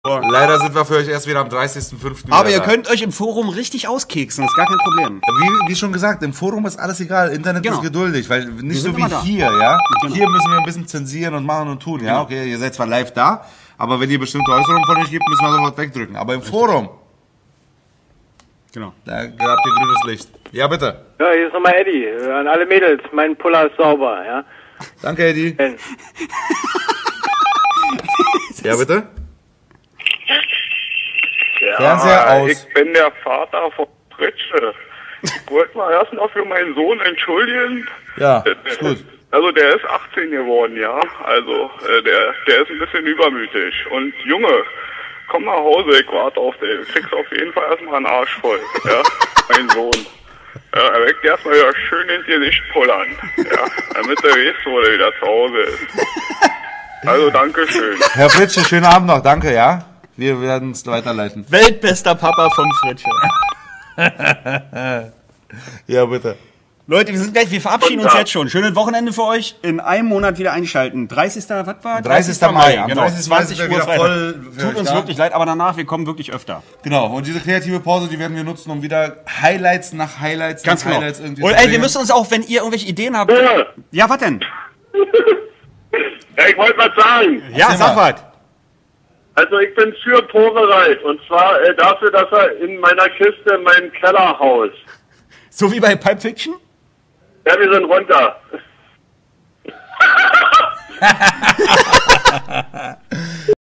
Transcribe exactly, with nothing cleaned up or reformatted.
Leider sind wir für euch erst wieder am dreißigsten fünften Aber ihr da. könnt euch im Forum richtig auskeksen, ist gar kein Problem. Wie, wie schon gesagt, im Forum ist alles egal. Internet Genau. ist geduldig, weil nicht so sind wie immer da. hier, ja. Genau. Hier müssen wir ein bisschen zensieren und machen und tun, ja. Okay, ihr seid zwar live da, aber wenn ihr bestimmte Äußerungen von euch gibt, müssen wir sofort wegdrücken. Aber im Forum, Genau. da habt ihr grünes Licht. Ja, bitte. Ja, hier ist nochmal Eddie. An alle Mädels, mein Puller ist sauber, ja. Danke, Eddie. Ja, bitte. Ja, Fernseher aus. Ich bin der Vater von Fritsche. Ich wollte mal erstmal für meinen Sohn entschuldigen. Ja, ist gut. Also der ist achtzehn geworden, ja. Also äh, der der ist ein bisschen übermütig. Und Junge, komm nach Hause, ich warte auf dich. Du kriegst auf jeden Fall erstmal einen Arsch voll, ja, mein Sohn. Ja, er weckt erstmal wieder schön ins Gesicht pullern, ja, damit er weiß, wo er wieder zu Hause ist. Also, Dankeschön. Herr Fritsche, schönen Abend noch. Danke, ja. Wir werden es weiterleiten. Weltbester Papa vom Fritsche. Ja, bitte. Leute, wir sind gleich, wir verabschieden Guten uns Tag. jetzt schon. Schönes Wochenende für euch. In einem Monat wieder einschalten. dreißigsten was war? dreißigsten Mai. Am Genau. dreißigsten Mai zwanzig sind wir Uhr wieder Freitag. voll für Tut euch uns da. wirklich leid, aber danach, wir kommen wirklich öfter. Genau, und diese kreative Pause, die werden wir nutzen, um wieder Highlights nach Highlights Ganz nach genau. Highlights irgendwie Und zu ey, wir bringen. müssen uns auch, wenn ihr irgendwelche Ideen habt. Ja, Ja, was denn? ja ich wollte was sagen. Ja, Erzähl sag mal. was. Also ich bin für Povereit. Und zwar äh, dafür, dass er in meiner Kiste mein Kellerhaus. So wie bei Pulp Fiction? Ja, wir sind runter.